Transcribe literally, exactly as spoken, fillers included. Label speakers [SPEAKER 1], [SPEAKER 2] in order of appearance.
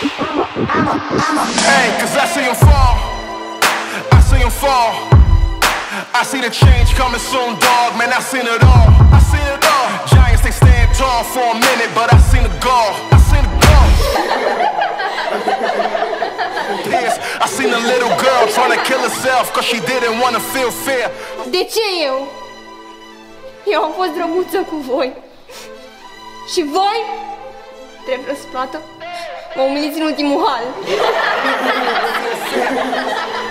[SPEAKER 1] Hey, cause I see him fall, I see him fall, I see the change coming soon, dog, man, I seen it all, I seen it all. Giants, they stand tall for a minute, but I seen the gall, I seen the gall. Yes, I seen a little girl trying to kill herself cause she didn't want to feel fear.
[SPEAKER 2] De ce eu? Eu am fost drăguță cu voi. Și voi? Trebuie răsplată? Mă umiliți în ultimul hal.